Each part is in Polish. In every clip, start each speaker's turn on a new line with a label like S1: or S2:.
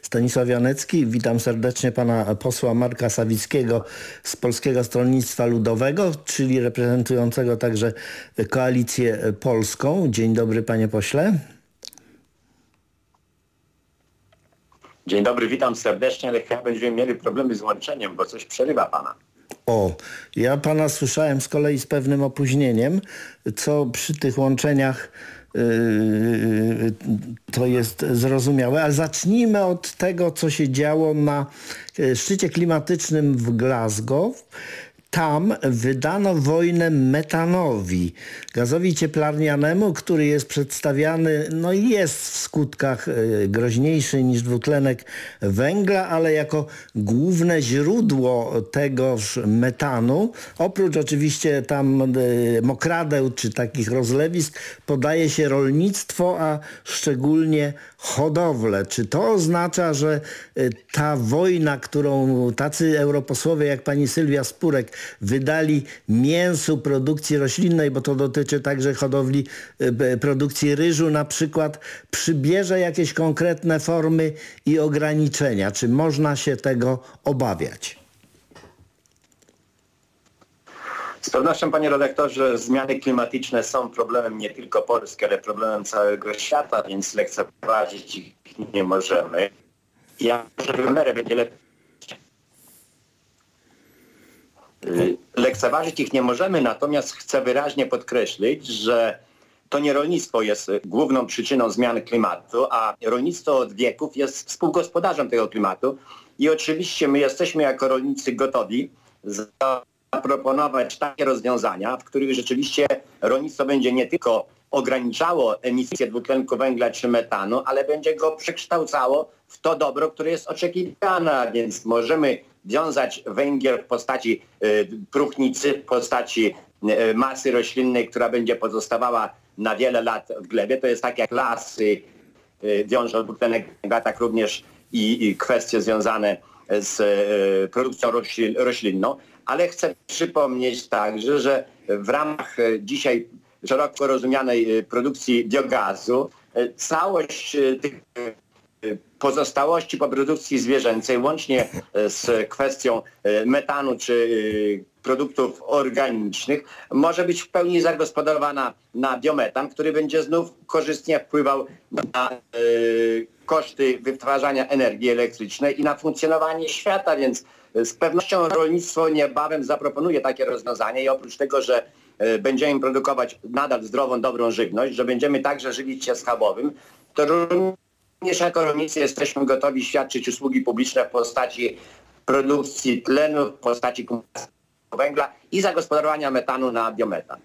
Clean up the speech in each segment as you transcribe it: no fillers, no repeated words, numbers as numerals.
S1: Stanisław Janecki. Witam serdecznie pana posła Marka Sawickiego z Polskiego Stronnictwa Ludowego, czyli reprezentującego także Koalicję Polską. Dzień dobry, panie pośle.
S2: Dzień dobry, witam serdecznie, ale chyba będziemy mieli problemy z łączeniem, bo coś przerywa pana.
S1: O, ja pana słyszałem z kolei z pewnym opóźnieniem, co przy tych łączeniach to jest zrozumiałe, ale zacznijmy od tego, co się działo na szczycie klimatycznym w Glasgow. Tam wydano wojnę metanowi, gazowi cieplarnianemu, który jest przedstawiany, no i jest w skutkach groźniejszy niż dwutlenek węgla, ale jako główne źródło tegoż metanu, oprócz oczywiście tam mokradeł czy takich rozlewisk, podaje się rolnictwo, a szczególnie hodowlę. Czy to oznacza, że ta wojna, którą tacy europosłowie jak pani Sylwia Spurek wydali mięsu, produkcji roślinnej, bo to dotyczy także hodowli, produkcji ryżu na przykład, przybierze jakieś konkretne formy i ograniczenia? Czy można się tego obawiać?
S2: Z pewnością, panie redaktorze, zmiany klimatyczne są problemem nie tylko Polski, ale problemem całego świata, więc lekceważyć ich nie możemy. Ja może w miarę będzie lepiej. Lekceważyć ich nie możemy, natomiast chcę wyraźnie podkreślić, że to nie rolnictwo jest główną przyczyną zmian klimatu, a rolnictwo od wieków jest współgospodarzem tego klimatu i oczywiście my jesteśmy jako rolnicy gotowi zaproponować takie rozwiązania, w których rzeczywiście rolnictwo będzie nie tylko ograniczało emisję dwutlenku węgla czy metanu, ale będzie go przekształcało w to dobro, które jest oczekiwane, a więc możemy wiązać węgiel w postaci próchnicy, w postaci masy roślinnej, która będzie pozostawała na wiele lat w glebie. To jest tak jak lasy wiążą dwutlenek węgla, tak również i kwestie związane z produkcją roślinną. Ale chcę przypomnieć także, że w ramach dzisiaj szeroko rozumianej produkcji biogazu całość tych pozostałości po produkcji zwierzęcej, łącznie z kwestią metanu czy produktów organicznych, może być w pełni zagospodarowana na biometan, który będzie znów korzystnie wpływał na koszty wytwarzania energii elektrycznej i na funkcjonowanie świata, więc z pewnością rolnictwo niebawem zaproponuje takie rozwiązanie i oprócz tego, że będziemy produkować nadal zdrową, dobrą żywność, że będziemy także żywić się schabowym, to również jako rolnicy jesteśmy gotowi świadczyć usługi publiczne w postaci produkcji tlenu, w postaci węgla i zagospodarowania metanu na biometan.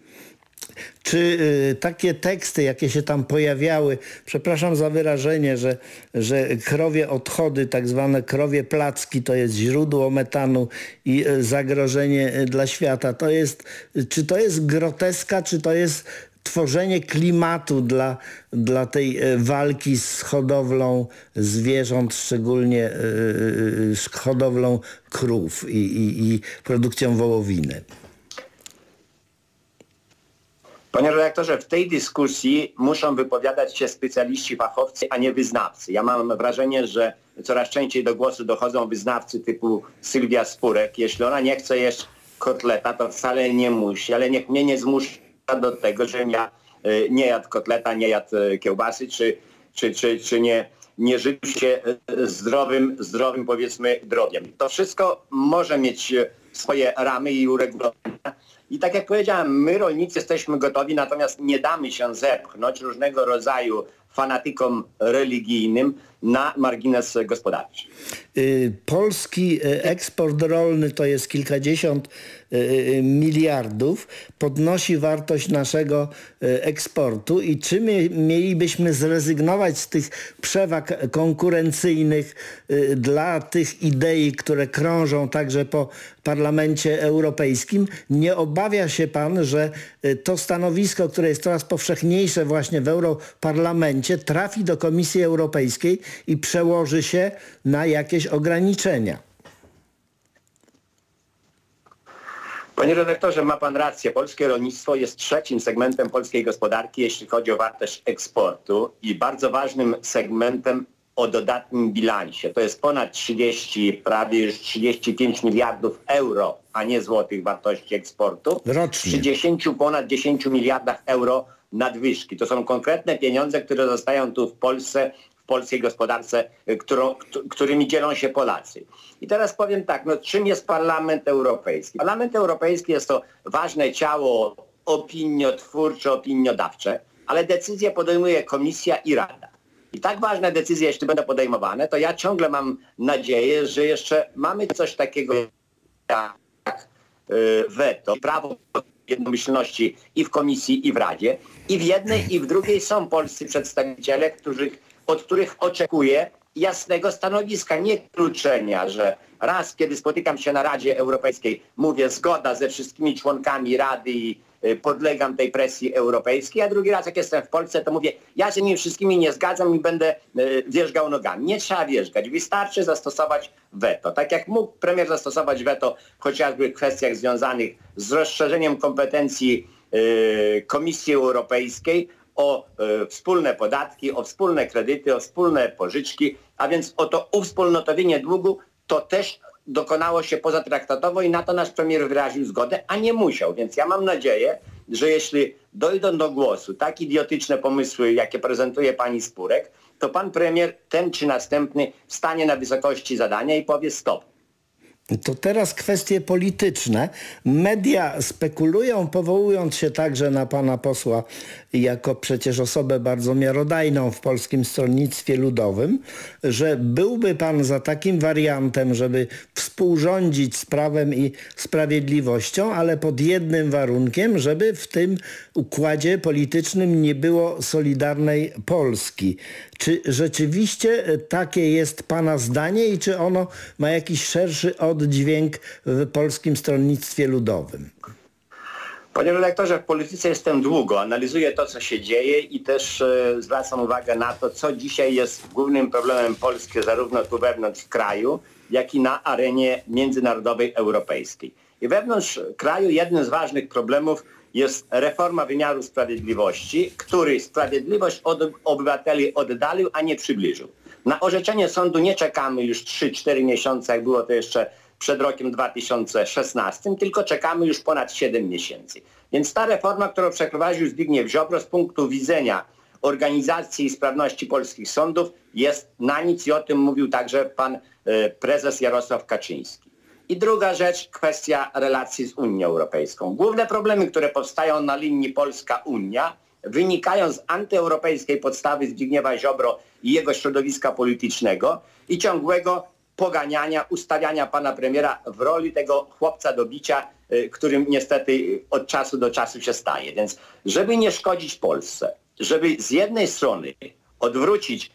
S1: Czy takie teksty, jakie się tam pojawiały, przepraszam za wyrażenie, że krowie odchody, tak zwane krowie placki, to jest źródło metanu i zagrożenie dla świata, czy to jest groteska, czy to jest tworzenie klimatu dla tej walki z hodowlą zwierząt, szczególnie hodowlą krów i produkcją wołowiny?
S2: Panie redaktorze, w tej dyskusji muszą wypowiadać się specjaliści, fachowcy, a nie wyznawcy. Ja mam wrażenie, że coraz częściej do głosu dochodzą wyznawcy typu Sylwia Spurek. Jeśli ona nie chce jeść kotleta, to wcale nie musi, ale niech mnie nie zmusza do tego, żebym ja nie jadł kotleta, nie jadł kiełbasy, czy nie żywił się zdrowym powiedzmy drobiem. To wszystko może mieć swoje ramy i uregulowania. I tak jak powiedziałem, my rolnicy jesteśmy gotowi, natomiast nie damy się zepchnąć różnego rodzaju fanatykom religijnym na margines gospodarczy.
S1: Polski eksport rolny to jest kilkadziesiąt miliardów, podnosi wartość naszego eksportu i czy my mielibyśmy zrezygnować z tych przewag konkurencyjnych dla tych idei, które krążą także po Parlamencie Europejskim? Nie obawia się pan, że to stanowisko, które jest coraz powszechniejsze właśnie w Europarlamencie, trafi do Komisji Europejskiej i przełoży się na jakieś ograniczenia?
S2: Panie redaktorze, ma pan rację. Polskie rolnictwo jest trzecim segmentem polskiej gospodarki, jeśli chodzi o wartość eksportu i bardzo ważnym segmentem o dodatnim bilansie. To jest ponad 30, prawie już 35 miliardów euro, a nie złotych wartości eksportu.
S1: Rocznie.
S2: Przy ponad 10 miliardach euro nadwyżki. To są konkretne pieniądze, które zostają tu w Polsce, w polskiej gospodarce, którymi dzielą się Polacy. I teraz powiem tak, no czym jest Parlament Europejski? Parlament Europejski jest to ważne ciało opiniotwórcze, opiniodawcze, ale decyzje podejmuje Komisja i Rada. I tak ważne decyzje, jeśli będą podejmowane, to ja ciągle mam nadzieję, że jeszcze mamy coś takiego jak weto, prawo jednomyślności i w Komisji, i w Radzie. I w jednej, i w drugiej są polscy przedstawiciele, od których oczekuję jasnego stanowiska, nie kluczenia, że raz, kiedy spotykam się na Radzie Europejskiej, mówię zgoda ze wszystkimi członkami Rady i podlegam tej presji europejskiej, a drugi raz, jak jestem w Polsce, to mówię, ja się nimi wszystkimi nie zgadzam i będę wierzgał nogami. Nie trzeba wierzgać, wystarczy zastosować weto. Tak jak mógł premier zastosować weto chociażby w kwestiach związanych z rozszerzeniem kompetencji Komisji Europejskiej o wspólne podatki, o wspólne kredyty, o wspólne pożyczki, a więc o to uwspólnotowienie długu, to też dokonało się pozatraktatowo i na to nasz premier wyraził zgodę, a nie musiał. Więc ja mam nadzieję, że jeśli dojdą do głosu tak idiotyczne pomysły, jakie prezentuje pani Spurek, to pan premier, ten czy następny, stanie na wysokości zadania i powie stop.
S1: To teraz kwestie polityczne. Media spekulują, powołując się także na pana posła jako przecież osobę bardzo miarodajną w Polskim Stronnictwie Ludowym, że byłby pan za takim wariantem, żeby współrządzić z Prawem i Sprawiedliwością, ale pod jednym warunkiem, żeby w tym układzie politycznym nie było Solidarnej Polski. Czy rzeczywiście takie jest pana zdanie i czy ono ma jakiś szerszy oddźwięk w Polskim Stronnictwie Ludowym?
S2: Panie redaktorze, w polityce jestem długo, analizuję to, co się dzieje i też zwracam uwagę na to, co dzisiaj jest głównym problemem Polski, zarówno tu wewnątrz kraju, jak i na arenie międzynarodowej europejskiej. I wewnątrz kraju jednym z ważnych problemów jest reforma wymiaru sprawiedliwości, który sprawiedliwość od obywateli oddalił, a nie przybliżył. Na orzeczenie sądu nie czekamy już 3-4 miesiące, jak było to jeszcze przed rokiem 2016, tylko czekamy już ponad 7 miesięcy. Więc ta reforma, którą przeprowadził Zbigniew Ziobro z punktu widzenia organizacji i sprawności polskich sądów jest na nic i o tym mówił także pan prezes Jarosław Kaczyński. I druga rzecz, kwestia relacji z Unią Europejską. Główne problemy, które powstają na linii Polska-Unia, wynikają z antyeuropejskiej podstawy Zbigniewa Ziobro i jego środowiska politycznego i ciągłego poganiania, ustawiania pana premiera w roli tego chłopca do bicia, którym niestety od czasu do czasu się staje. Więc żeby nie szkodzić Polsce, żeby z jednej strony odwrócić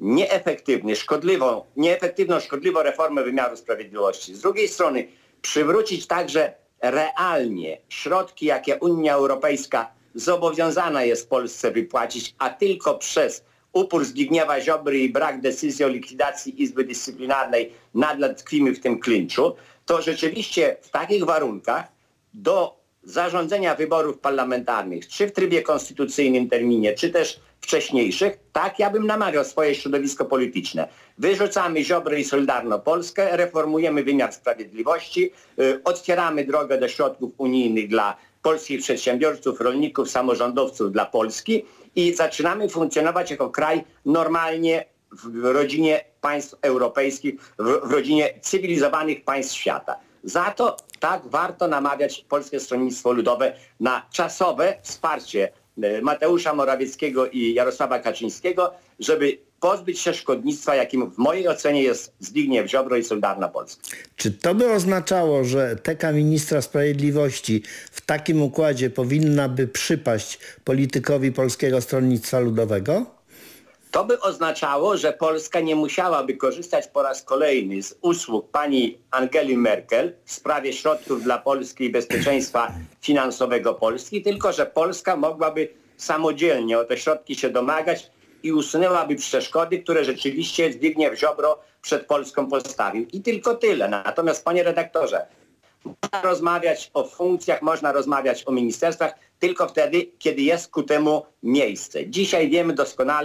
S2: nieefektywną, szkodliwą reformę wymiaru sprawiedliwości, z drugiej strony przywrócić także realnie środki, jakie Unia Europejska zobowiązana jest Polsce wypłacić, a tylko przez upór Zbigniewa Ziobry i brak decyzji o likwidacji Izby Dyscyplinarnej nadal tkwimy w tym klinczu, to rzeczywiście w takich warunkach do zarządzenia wyborów parlamentarnych, czy w trybie konstytucyjnym terminie, czy też wcześniejszych, tak ja bym namawiał swoje środowisko polityczne. Wyrzucamy Ziobrę i Solidarną Polskę, reformujemy wymiar sprawiedliwości, otwieramy drogę do środków unijnych dla polskich przedsiębiorców, rolników, samorządowców dla Polski i zaczynamy funkcjonować jako kraj normalnie w rodzinie państw europejskich, w rodzinie cywilizowanych państw świata. Za to tak warto namawiać Polskie Stronnictwo Ludowe na czasowe wsparcie Mateusza Morawieckiego i Jarosława Kaczyńskiego, żeby pozbyć się szkodnictwa, jakim w mojej ocenie jest Zbigniew Ziobro i Solidarna Polska.
S1: Czy to by oznaczało, że teka ministra sprawiedliwości w takim układzie powinna by przypaść politykowi Polskiego Stronnictwa Ludowego?
S2: To by oznaczało, że Polska nie musiałaby korzystać po raz kolejny z usług pani Angeli Merkel w sprawie środków dla Polski i bezpieczeństwa finansowego Polski, tylko że Polska mogłaby samodzielnie o te środki się domagać i usunęłaby przeszkody, które rzeczywiście Zbigniew Ziobro przed Polską postawił. I tylko tyle. Natomiast, panie redaktorze, można rozmawiać o funkcjach, można rozmawiać o ministerstwach tylko wtedy, kiedy jest ku temu miejsce. Dzisiaj wiemy doskonale,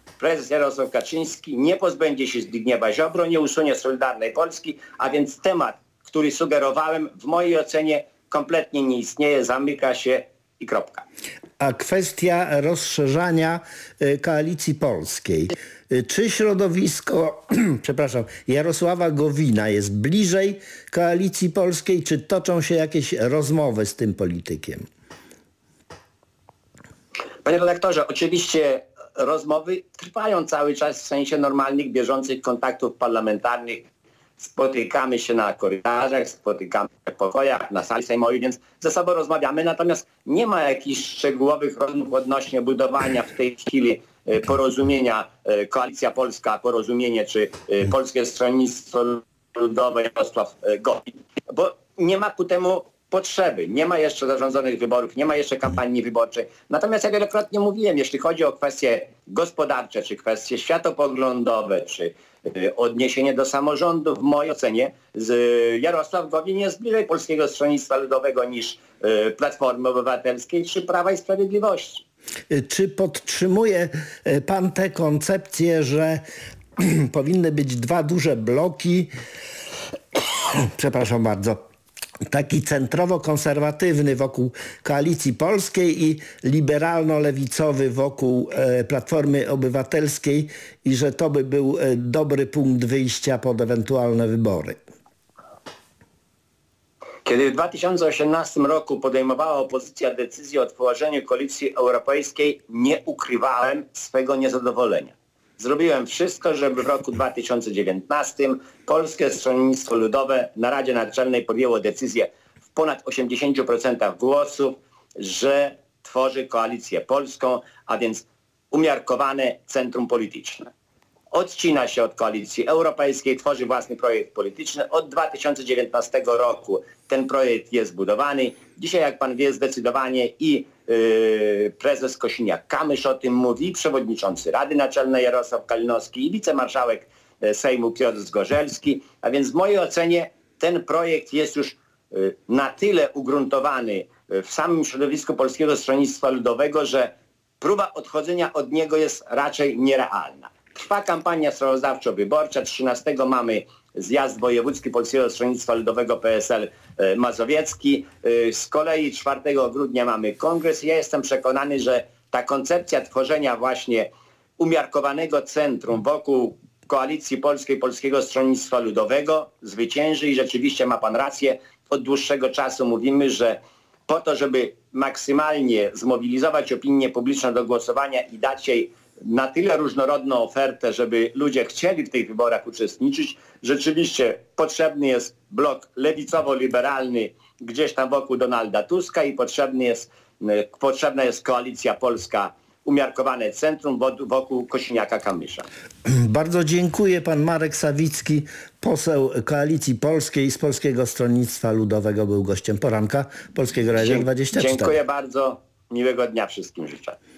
S2: prezes Jarosław Kaczyński nie pozbędzie się Zbigniewa Ziobro, nie usunie Solidarnej Polski, a więc temat, który sugerowałem, w mojej ocenie kompletnie nie istnieje, zamyka się i kropka.
S1: A kwestia rozszerzania Koalicji Polskiej. Czy środowisko, przepraszam, Jarosława Gowina jest bliżej Koalicji Polskiej, czy toczą się jakieś rozmowy z tym politykiem?
S2: Panie redaktorze, oczywiście rozmowy trwają cały czas w sensie normalnych, bieżących kontaktów parlamentarnych. Spotykamy się na korytarzach, spotykamy się w pokojach, na sali sejmowej, więc ze sobą rozmawiamy, natomiast nie ma jakichś szczegółowych rozmów odnośnie budowania w tej chwili porozumienia Koalicja Polska, porozumienie czy Polskie Stronnictwo Ludowe Jarosław Gowin, bo nie ma ku temu potrzeby. Nie ma jeszcze zarządzonych wyborów, nie ma jeszcze kampanii wyborczej. Natomiast ja wielokrotnie mówiłem, jeśli chodzi o kwestie gospodarcze, czy kwestie światopoglądowe, czy odniesienie do samorządu, w mojej ocenie Jarosław Gowin jest bliżej Polskiego Stronnictwa Ludowego niż Platformy Obywatelskiej czy Prawa i Sprawiedliwości.
S1: Czy podtrzymuje pan tę koncepcję, że powinny być dwa duże bloki, przepraszam bardzo, taki centrowo-konserwatywny wokół Koalicji Polskiej i liberalno-lewicowy wokół Platformy Obywatelskiej i że to by był dobry punkt wyjścia pod ewentualne wybory?
S2: Kiedy w 2018 roku podejmowała opozycja decyzję o tworzeniu Koalicji Europejskiej, nie ukrywałem swego niezadowolenia. Zrobiłem wszystko, żeby w roku 2019 Polskie Stronnictwo Ludowe na Radzie Naczelnej podjęło decyzję w ponad 80% głosów, że tworzy koalicję polską, a więc umiarkowane centrum polityczne. Odcina się od Koalicji Europejskiej, tworzy własny projekt polityczny. Od 2019 roku ten projekt jest budowany. Dzisiaj, jak pan wie, zdecydowanie i prezes Kosiniak-Kamysz o tym mówi, przewodniczący Rady Naczelnej Jarosław Kalinowski i wicemarszałek Sejmu Piotr Zgorzelski. A więc w mojej ocenie ten projekt jest już na tyle ugruntowany w samym środowisku Polskiego Stronnictwa Ludowego, że próba odchodzenia od niego jest raczej nierealna. Trwa kampania sprawozdawczo-wyborcza. 13 mamy zjazd wojewódzki Polskiego Stronnictwa Ludowego PSL Mazowiecki. Z kolei 4 grudnia mamy kongres. Ja jestem przekonany, że ta koncepcja tworzenia właśnie umiarkowanego centrum wokół Koalicji Polskiej, Polskiego Stronnictwa Ludowego zwycięży i rzeczywiście ma pan rację. Od dłuższego czasu mówimy, że po to, żeby maksymalnie zmobilizować opinię publiczną do głosowania i dać jej na tyle różnorodną ofertę, żeby ludzie chcieli w tych wyborach uczestniczyć, rzeczywiście potrzebny jest blok lewicowo-liberalny gdzieś tam wokół Donalda Tuska i potrzebna jest Koalicja Polska, umiarkowane centrum wokół Kosiniaka-Kamysza.
S1: Bardzo dziękuję. Pan Marek Sawicki, poseł Koalicji Polskiej z Polskiego Stronnictwa Ludowego, był gościem poranka Polskiego Radia 24.
S2: Dziękuję bardzo. Miłego dnia wszystkim życzę.